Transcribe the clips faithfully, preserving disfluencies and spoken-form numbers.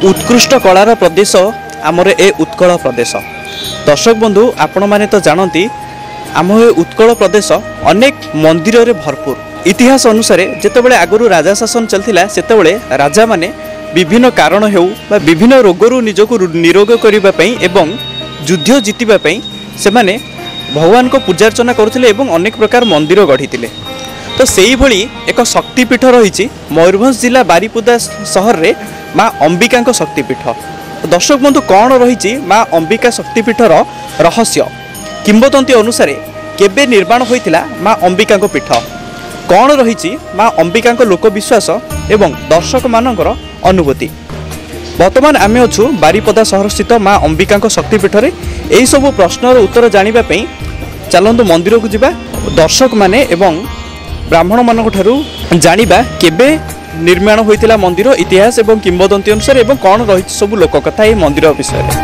उत्कृष्ट कलार प्रदेश आमर ए उत्कल प्रदेश। दर्शक बंधु आपण माने तो जानती आम ए उत्कल प्रदेश अनेक मंदिर रे भरपूर। इतिहास अनुसार जितेबाला आगुरी राजा शासन चलता से राजा माने विभिन्न कारण हेउ बा विभिन्न रोगरू निजको निरोग करने एवं युद्ध जीतवाई से माने भगवान को पूजार्चना करुले एवं अनेक प्रकार मंदिर गढ़ी। तो सेही भली एक शक्तिपीठ रही मयूरभंज जिला बारीपदा सहर रे माँ अंबिका शक्तिपीठ। दर्शक बंधु कौन रही माँ अंबिका शक्तिपीठर रहस्य किंवदंती अनुसार केबे निर्माण होइतिला माँ अंबिका पीठ कौन रही माँ अंबिका लोकविश्वास एवं दर्शक मानकर अनुभूति। वर्तमान आमे अच्छु बारीपदा सहर स्थित माँ अंबिका शक्तिपीठ रे एही सब प्रश्नर उत्तर जानिबा पई चलंतु मंदिर को जिबा। दर्शक माने एवं ब्राह्मण मानक ठारू जानिबा केबे निर्माण होइतिला मंदिर इतिहास एवं किंवदंती अनुसार एवं कौन रही सब लोक कथा ए मंदिर विषय में।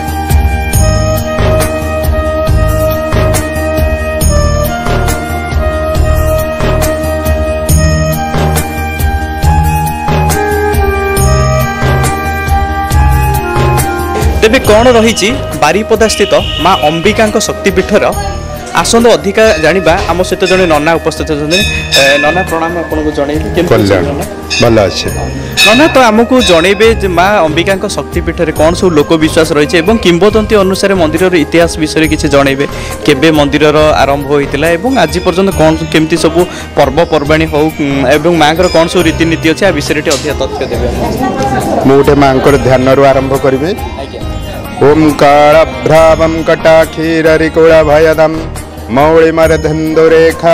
तेबे कौन रही बारीपदा स्थित माँ अंबिका शक्तिपीठर आसंद अधिका जानिबा आम सहित जड़े नना उपस्थित नना प्रणाम आपको जनइबे भल अच्छे नना। तो आमको जनइबे माँ अंबिका शक्तिपीठ रे कौन सब लोकविश्वास रही है किंवदंती अनुसार मंदिर इतिहास विषय किसी जनइबे केबे मंदिर आरंभ होइतिला एवं आज पर्यंत कौन केमती सब पर्वपर्वाणी हो एवं माँ को कौन सब रीतिनीति अच्छे आ विषय अधिक तथ्य देवे। मुझे माँ ध्यान आरंभ करी ओंकार भ्रावं कटाक्षीररिकुलभयदं मौलिमरधन्दुरेखा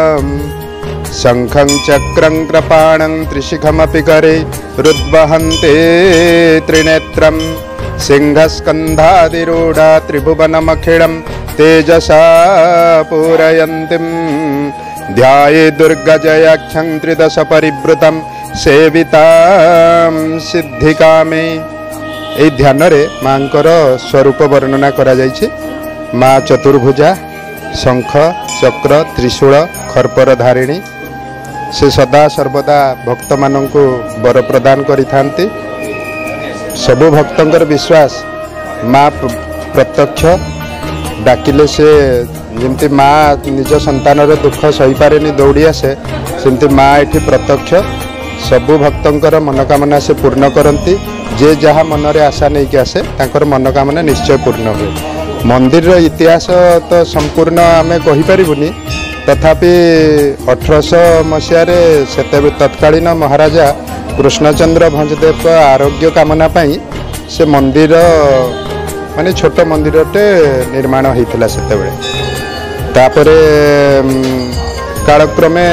शंखं चक्रं कृपाणं त्रिशिखमपि करे रुद्वहन्ते त्रिनेत्रं सिंहस्कन्धादिरूढा त्रिभुवनमखिलं तेजसा पूरयन्तीं ध्याये दुर्गजयाख्यं त्रिदश परिवृतं सेवितां सिद्धिकामे। এই ধ্যাନରେ মাଙ୍କର स्वरूप वर्णना करा जायछि। माँ चतुर्भुजा शंख चक्र त्रिशूल खर्पर धारिणी से सदा सर्वदा भक्त मानंकु वर प्रदान करि थांती। सबु भक्तंकर विश्वास माँ प्रत्यक्ष डाकिले से जमती माँ निज संतानर दुख सही पारेनी दौड़ी आसे सेमती माँ एठी प्रत्यक्ष सबु भक्तंकर मनोकामना से पूर्ण करती। जे जहाँ मनरे आशा नहीं कि आसे तांकर मनोकामना निश्चय पूर्ण हुए। मंदिर इतिहास तो संपूर्ण आमे कहि परिबुनी तथापि अठारश मसीह से तत्कालीन महाराजा कृष्णचंद्र भंजदेव आरोग्य कामना पाई से मंदिर माने छोट मंदिरटे निर्माण होइतिला सेतेबेले। तापरे कालक्रमे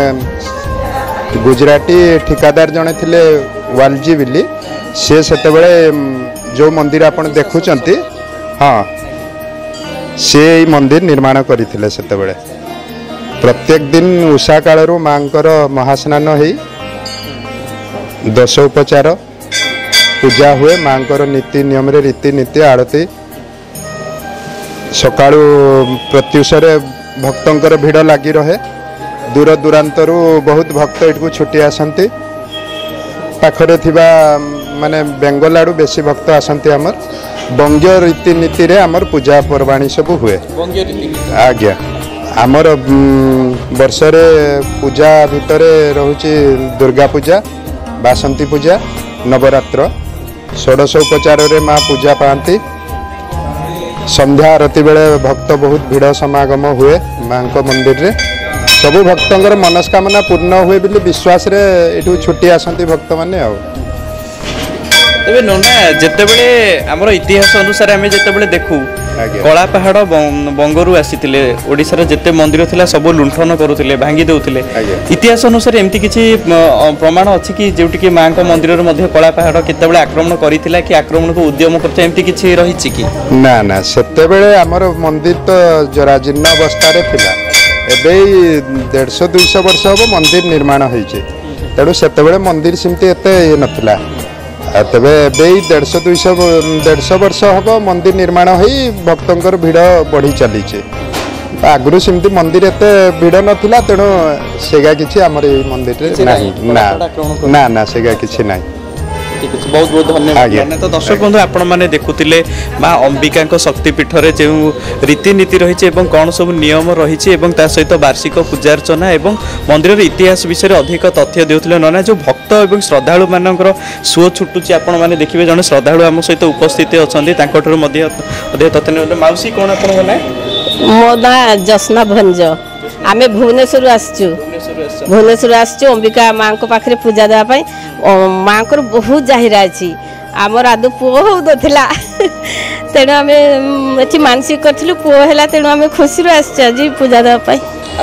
गुजराती ठिकादार जने थिले वालजी बिली से सेतेबेले जो मंदिर आपण देखुचंती हाँ से मंदिर निर्माण करथिले। सेतेबेले प्रत्येक दिन उषा कालरू मांकर महास्नान होई दश उपचार पूजा हुए मांकर नीति नियम रे रीति नीति आरती सकाळू प्रत्युषरे भक्तंकर भीड़ लगी रहे। दूर दूरांतरू बहुत भक्त एठू छुट्टी आसंती पाखरे थिबा माने बेंगल आड़ू बेसी भक्त आसंती। आमर बंग्य रीतिनीति रे आमर पूजा पर्वाणी सब हुए आज्ञा। आमर वर्ष रे पूजा भितरे रहुची दुर्गा पूजा बासंती पूजा नवरात्र षोडश उपचार रे माँ पूजा पाती। संध्या आरती बेले भक्त बहुत भीड़ समागम हुए माँ को मंदिर रे। सबु भक्तंकर मनस्कामना पूर्ण हुए बोली विश्वास रे एठू छुट्टी आसंती भक्त माने आ। तेबे नोना जेतेबेले हमर इतिहास अनुसार आमे जेतेबेले देखू कला पहाड़ बंगरू आसीतिले ओडिसा रे जेते मंदिर थिला सब लुंठन करूतिले भांगी देउतिले। इतिहास अनुसार एमती किछि प्रमाण अछि कि जेउटी कि मां को मंदिर रे मध्ये कला पहाड़ केतेबेले आक्रमण करितिला कि आक्रमण को उद्यम करते एमती किछि रहिछि कि ना ना सेतेबेले हमर मंदिर तो जराजीर्ण अवस्था रे थिला। एबे डेढ़श दुईश वर्ष हम मंदिर निर्माण होइछे तेणु सेतेबेले मंदिर सिमती एते नथिला। तेबे एबे डेढ़श दुईश डेढ़श वर्ष हम मंदिर निर्माण होई भक्तंकर भीड़ बढ़ी चलीचे। आगुरी सिमती मंदिर एते भीड़ नथिला तेणु सेगा किछि हमर ए मंदिर रे नाही ना ना ना सेगा किछि नाही। ठीक है बहुत बहुत धन्यवाद। तो दर्शक बंधु आपण मैंने देखुले माँ अंबिका शक्तिपीठ में जो रीतिनीति रही कौन सब नियम रही सहित वार्षिक पूजार्चना और मंदिर इतिहास विषय अधिक तथ्य देउथिले नना जो भक्त और श्रद्धालु मानकर सुओ छुटुची आपण मैंने देखिए जन श्रद्धालु आम सहित उपस्थित अच्छा तथ्य मौसी कौन आप मो ना जसना भंज आम भुवनेश्वर आसचु भुवनेश्वर आसचु अंबिका माँ को पाखे पूजा देवाई माँ को बहुत जाहिरा अच्छी आमर आदु पुओ हो तेणु आम ये मानसिक करूँ पुओ है तेणु आम खुशी आस पूजा देवाई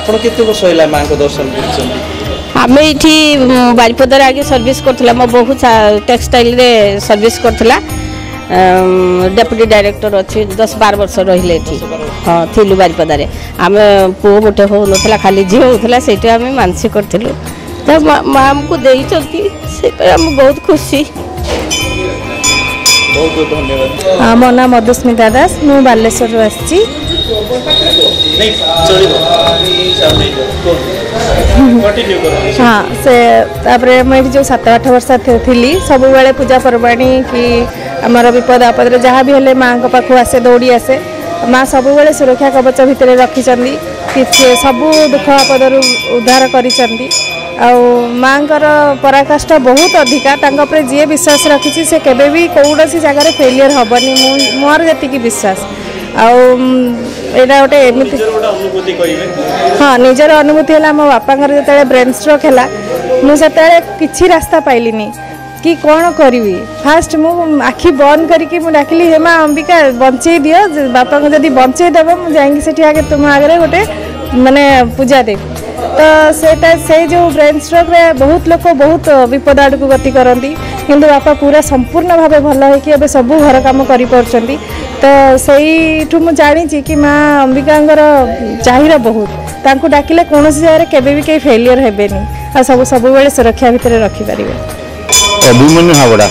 आम ये बारिपदार आगे सर्विस करूँ मो बहुत टेक्सटाइल रे सर्विस करूला डेप्यूटी डायरेक्टर अच्छी दस बार वर्ष रही हाँ थिलु बारिपदारे आम पुओ गोटे हो ना खाली झील होता से आम मानसिक करूँ तो माँ आमको देम बहुत खुशी। बहुत बहुत धन्यवाद। मो ना मधुस्मिता दास मु बालेश्वर आसी हाँ से तापरे मुझे जो सात आठ वर्ष थी सब बेले पूजा पर्वाणी कि आमर विपद आपद जहाँ भी हेले माँ को पाखु आसे दौड़ी आसे माँ सब बेले सुरक्षा कवच भितर रखिंट कि सबू दुख आपद उद्धार कर माँ पराकाष्ठा बहुत अधिका जी विश्वास रखी से केबे भी कौन सी जगह फेलियर हेनी मोर जी विश्वास आईटा गोटे एमती हाँ निजर अनुभूति है मो बापा जो ब्रेन स्ट्रोक है मुझे किसी रास्ता पाइलिनी कि कौन करी फास्ट मु आखि बंद करके डाकिली हे माँ अंबिका बंचे दियो बापा को जब बंचे देव मुझे आगे तुम आगे गोटे माने पूजा दे तो सेटा से जो ब्रेन स्ट्रोक रे बहुत लोग बहुत विपद आड़ को गति करती किंतु बापा पूरा संपूर्ण भाव भल हो सबू घर कम कर तो से मुझे जानी कि माँ अंबिका चाहिए बहुत तांको डाकिले कौन जगह केबे भी कहीं फेलियर हेबेनी आ सब सब बेले सुरक्षा भितर रखिपारे। अभिमन्यु हावड़ा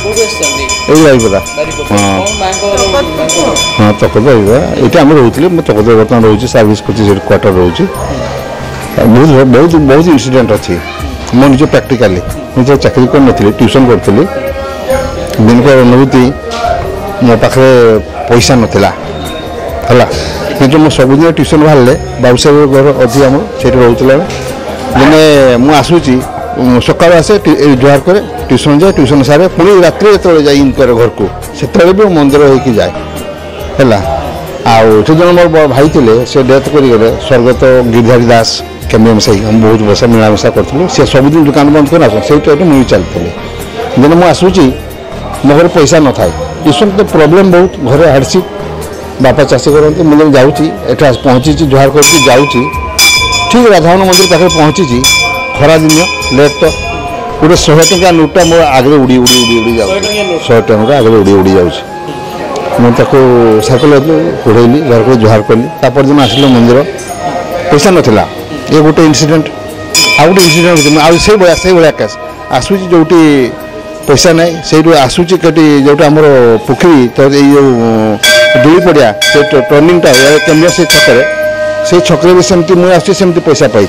हाँ चकद ये आम रोचे चकद बर्तमान रोचे सर्विस कर क्वार्टर रोचे बहुत बहुत बहुत इनसीडेंट अच्छी मो निज प्रैक्टिकली मुझे चाकरी कर ट्यूशन करी दिन को अनुभूति मो पाखे पैसा नाला है कि मो सबुदिन ट्यूशन बाहर बाबूसाहेब घर अच्छी आम से रोला दिने मुझे आसूची सका आसे जुहार करे ट्यूशन जाए ट्यूशन सारे पुणी रात्रि जो जाए करे घर को से भी मंदिर होगी जाए है आठ जन मोर भाई थे से डेथ कर स्वर्गत गिरधारी दास केमियम से हम बहुत बसा मिलामिशा करूँ सी सबुदिन दुकान बंद कर आस मुझे चलती दिन मुझे आसूची मो घर पैसा न था ट्यूशन तो प्रोब्लेम बहुत घर हार्डशिप बापा चाषी करते मुझे जाऊँगी एटा पहुँची जुहार करके जाऊँगी ठीक राधावन मंदिर पाखे पहुँची खरा दिन लेट तो गोटे शहे टंका नोटा मो आगे उड़ी उड़ी उड़ी उड़ी जाऊँ शहे टंका आगे उड़ी उड़ी जाऊँ मुझे साइकेल उड़ेली घर को जुहार कली तापर दिन आसिल मंदिर पैसा नाला ये गोटे इनसीडेंट आ गोटे इनसीडेंट से भाया से भाया केस आसूची जो पैसा ना से आसूची कटी जो आमर पुखरी तो ये दुई पड़िया से टर्निंगटा केमिया से छकरे से छकरे भी सेमती मुझे आसमती पैसा पाई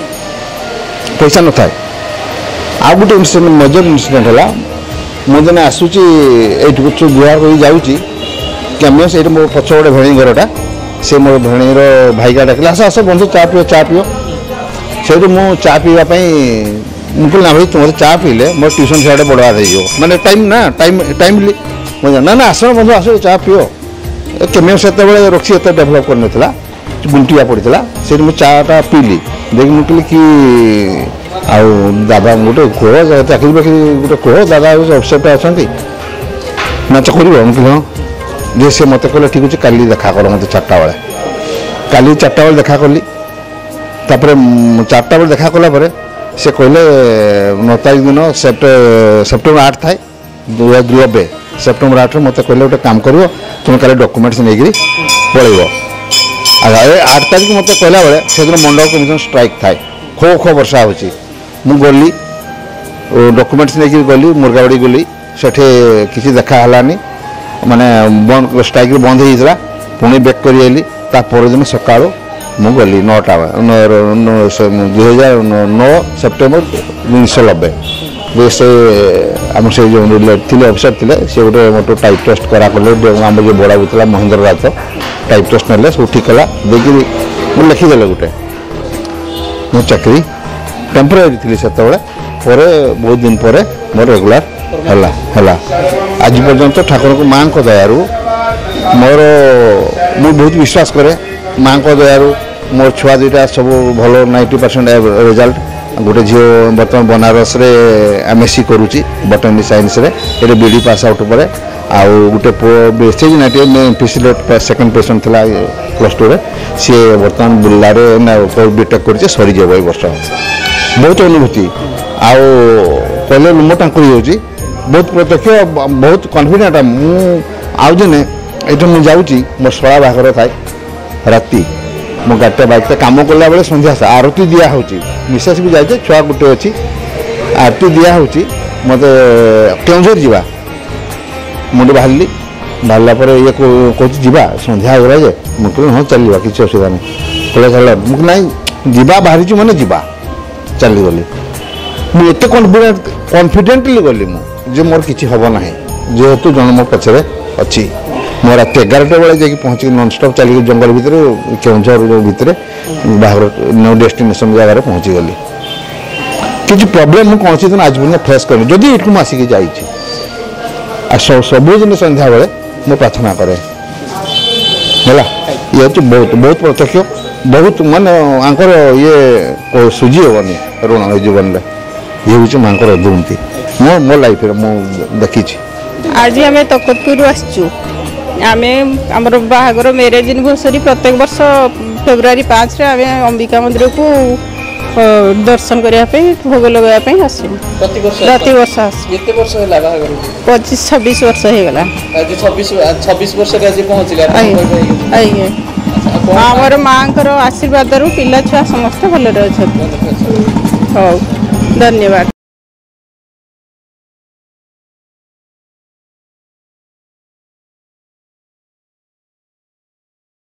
पैसा न था आ गोटे इनसीडेंट मेजर इनसीडेंट है मुझे आसूची ये जुहार कर जाऊँगी कैमियस ये मो पछ गोटे भेणी घरटा से मो भेणीर भाईका डाकिला आस आस बंधु चा पियो चा पियो से मुझे चा पीवाई मुझे ना भाई तुम चा पीले मोर ट्यूशन सियाड़े बढ़वा दे माने टाइम ना टाइम टाइमली मुझे ना ना आस बंधु आस चा पियो केमियस से रखी एत डेभलप कर गुंटिया पड़ा से मुझे चाटा पीली देख मुझे कि आउ दादा गोटे कह चाकरी बाकरी गोटे कह दादा अपसेट अच्छा नाच कर हाँ जे सी मत कहले ठीक अच्छे काली देखा कर मत चार्टा बेले काली चार्टा बेले देखा कली तापर चार्टा बेले देखा कला से कहले नौ तारीख दिन सेप्टेम्बर आठ थाए दो हजार नब्बे सेप्टेम्बर आठ मत कहले गोटे काम कर तुम कल डॉक्यूमेंट्स नहीं पड़ेब आठ तारीख मत कहला बेले से दिन मंडल कमिशन स्ट्राइक थाए खो खो वर्षा हो गली डॉक्यूमेंट्स नहीं गली मुर्गाबाड़ी गली से किसी देखालानी माने बंद स्ट्राइक बंद होता पुणी बैक कर दिन सका मु गली नौटा दुई हजार नौ सेप्टेम्बर उन्नीस नब्बे से आम से जो थे अफिसर थे से गोटे मोटर टाइप टेस्ट करा कले आम जो बड़ा बुला महेंद्र राज टाइप टेस्ट ना सब ठीक है देखिए मुझे लिखिदे गोटे मो चाकरी टेम्परारी थी से बहुत दिन पर मोर रेगुलर है आज पर्यंत ठाकुर को माँ को दयारू मोर मु बहुत विश्वास करे माँ को दयारू मोर छुआ दुईटा सब भल नाइंटी परसेंट रिजल्ट गोटे झील बर्तमान बनारस रे एमएससी करुच्ची बटनी साइंस रे ये बीडी पास आउट पर आउ गोटे बेस्टेज नाइंटी पिसिलेट सेकेंड पेसेंट था प्लस टू रे सी बर्तमान बुर्ला बीटेक कर सरी जाए ये वर्ष बहुत अनुभूति आउ कहले मोटा हो बहुत प्रत्यक्ष बहुत कन्फिडेंट मुझे दिने ये मुझे जाऊँगी मोर शला बाहर थाए राति मो गाड़िया बाइक कम कला बेले संध्या आरती दिया होची मिसेस भी जाए छुआ गोटे अच्छी आरती दिया होची मत केउझर जावा मुझे बाहर बाहर पर ये कह जा संध्या हो जे मुझे हाँ चलवा किसी असुविधा नहीं कहले चल मुझे ना जा बाहरी मैंने जा चलीगली मुझे कन्फिडेंट कन्फिडेंटली गली मुझे मोर किसी हम ना जेहेतु जन मो पचर अच्छी मोर रात एगारटा बेले जाकि पहुँच नॉनस्टॉप चली जंगल भितर केउझर जो भितर बाहर नो डेस्टिनेशन जगह पहुँची गली किसी प्रोब्लेम कौन सी दिन आज पर्यटन फेस करनी जदि ये आसिक जा सबुदिन संध्या बेले मो प्रार्थना करे है ये हूँ बहुत बहुत प्रत्यक्ष बहुत माने आंकर ये सुझी हेनी ऋण जीवन में ये हूँ माँ अदुमती मो मो लाइफ मु देखी आज आम तकतपुर आसचु आम आम बाहागर मैरेज एनिवर्सरी प्रत्येक वर्ष फेब्रुआरी पाँच आम अंबिका मंदिर को दर्शन करने भोग लगाई आसू प्रति वर्ष पच्चीस छब्बीस वर्ष होगा छब्बीस वर्ष आमर माँ आशीर्वाद पिला छुआ समस्त भल अच्छा। हाँ धन्यवाद।